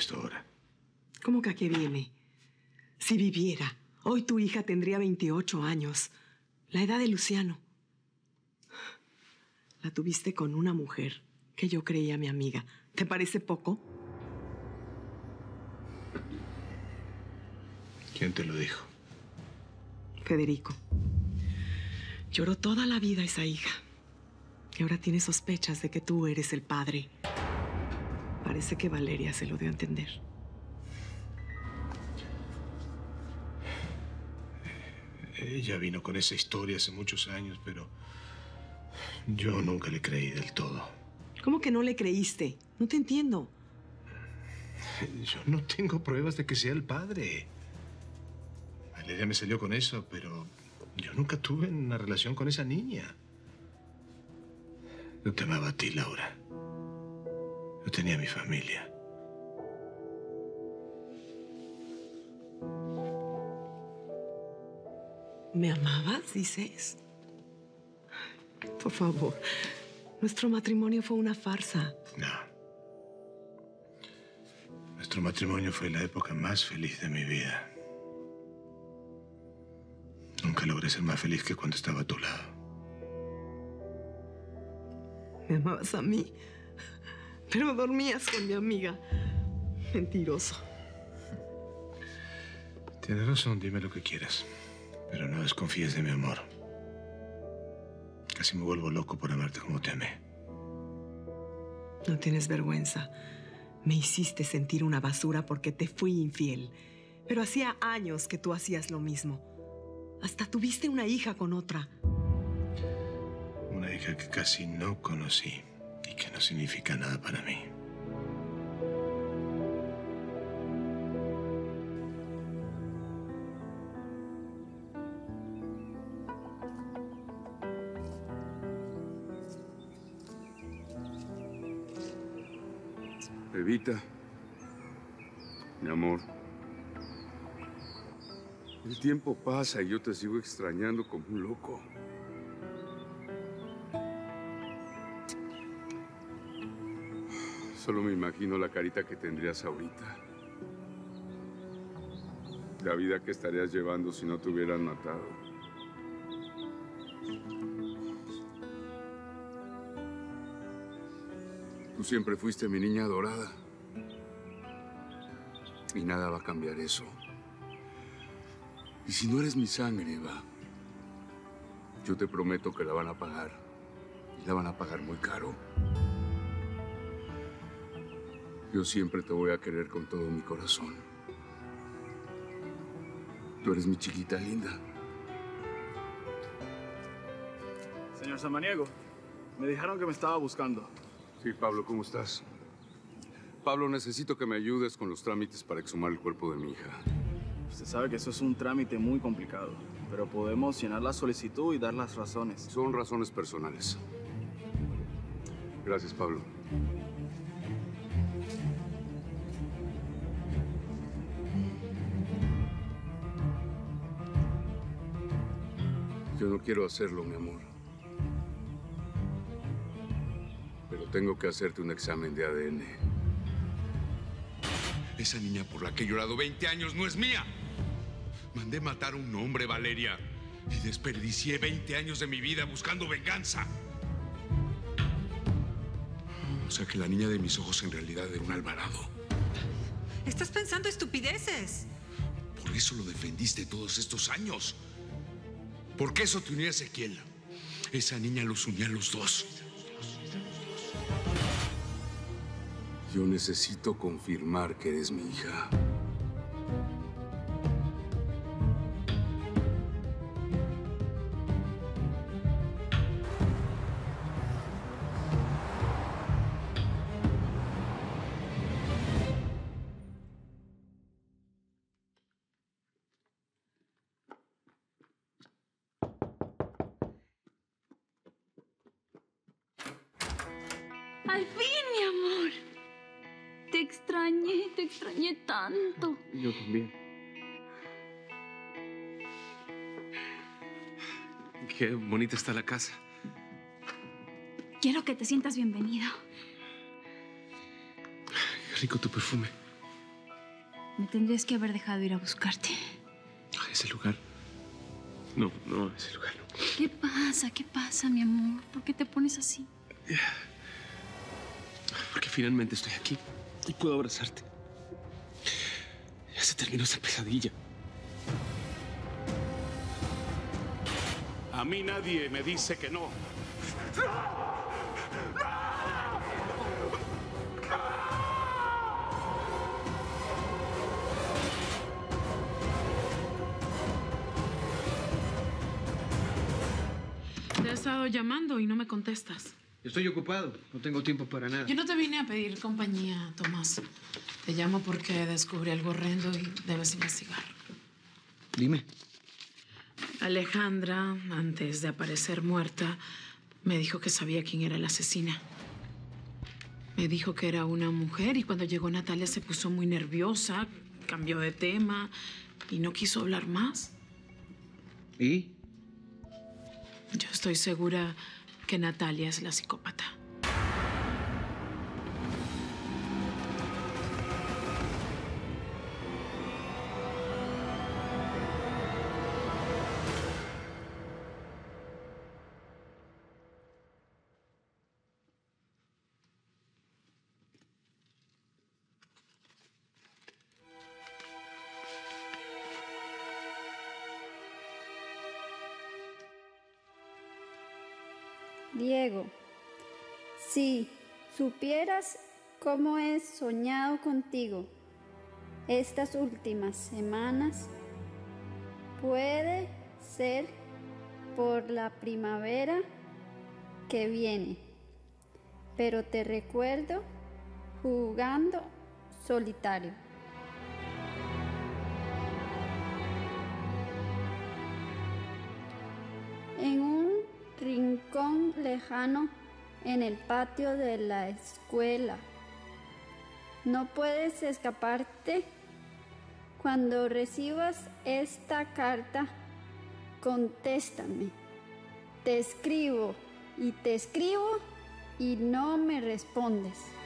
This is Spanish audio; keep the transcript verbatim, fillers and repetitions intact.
esto ahora? ¿Cómo que a qué viene? Si viviera, hoy tu hija tendría veintiocho años, la edad de Luciano. La tuviste con una mujer que yo creía mi amiga. ¿Te parece poco? ¿Quién te lo dijo? Federico. Lloró toda la vida esa hija. Y ahora tiene sospechas de que tú eres el padre. Parece que Valeria se lo dio a entender. Ella vino con esa historia hace muchos años, pero yo nunca le creí del todo. ¿Cómo que no le creíste? No te entiendo. Yo no tengo pruebas de que sea el padre. Valeria me salió con eso, pero yo nunca tuve una relación con esa niña. Yo te amaba a ti, Laura. Yo tenía mi familia. ¿Me amabas, dices? Por favor, nuestro matrimonio fue una farsa. No. Nuestro matrimonio fue la época más feliz de mi vida. Nunca logré ser más feliz que cuando estaba a tu lado. ¿Me amabas a mí? Pero dormías con mi amiga. Mentiroso. Tienes razón, dime lo que quieras. Pero no desconfíes de mi amor. Casi me vuelvo loco por amarte como te amé. No tienes vergüenza. Me hiciste sentir una basura porque te fui infiel. Pero hacía años que tú hacías lo mismo. Hasta tuviste una hija con otra. Una hija que casi no conocí y que no significa nada para mí. Evita, mi amor. El tiempo pasa y yo te sigo extrañando como un loco. Solo me imagino la carita que tendrías ahorita. La vida que estarías llevando si no te hubieran matado. Tú siempre fuiste mi niña adorada. Y nada va a cambiar eso. Y si no eres mi sangre, Eva, yo te prometo que la van a pagar. Y la van a pagar muy caro. Yo siempre te voy a querer con todo mi corazón. Tú eres mi chiquita linda. Señor Samaniego, me dijeron que me estaba buscando. Sí, Pablo, ¿cómo estás? Pablo, necesito que me ayudes con los trámites para exhumar el cuerpo de mi hija. Usted sabe que eso es un trámite muy complicado, pero podemos llenar la solicitud y dar las razones. Son razones personales. Gracias, Pablo. Yo no quiero hacerlo, mi amor. Pero tengo que hacerte un examen de A D N. Esa niña por la que he llorado veinte años no es mía. Mandé matar a un hombre, Valeria, y desperdicié veinte años de mi vida buscando venganza. O sea que la niña de mis ojos en realidad era un Alvarado. Estás pensando estupideces. Por eso lo defendiste todos estos años. Porque eso te unía a Ezequiel. Esa niña los unía a los dos. Yo necesito confirmar que eres mi hija. ¡Al fin, mi amor! Te extrañé, te extrañé tanto. Yo también. Qué bonita está la casa. Quiero que te sientas bienvenido. Qué rico tu perfume. Me tendrías que haber dejado ir a buscarte. Ay, ese lugar. No, no, ese lugar no. ¿Qué pasa? ¿Qué pasa, mi amor? ¿Por qué te pones así? Porque finalmente estoy aquí y puedo abrazarte. Ya se terminó esa pesadilla. A mí nadie me dice que no. Te he estado llamando y no me contestas. Estoy ocupado. No tengo tiempo para nada. Yo no te vine a pedir compañía, Tomás. Te llamo porque descubrí algo horrendo y debes investigar. Dime. Alejandra, antes de aparecer muerta, me dijo que sabía quién era la asesina. Me dijo que era una mujer y cuando llegó Natalia se puso muy nerviosa, cambió de tema y no quiso hablar más. ¿Y? Yo estoy segura que Natalia es la psicópata. Diego, si supieras cómo he soñado contigo estas últimas semanas, puede ser por la primavera que viene, pero te recuerdo jugando solitario. En un rincón lejano en el patio de la escuela. No puedes escaparte. Cuando recibas esta carta, contéstame. Te escribo y te escribo y no me respondes.